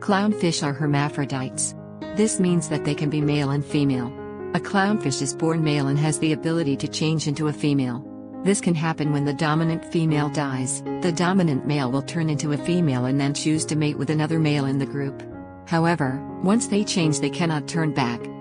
Clownfish are hermaphrodites. This means that they can be male and female. A clownfish is born male and has the ability to change into a female. This can happen when the dominant female dies. The dominant male will turn into a female and then choose to mate with another male in the group. However, once they change, they cannot turn back.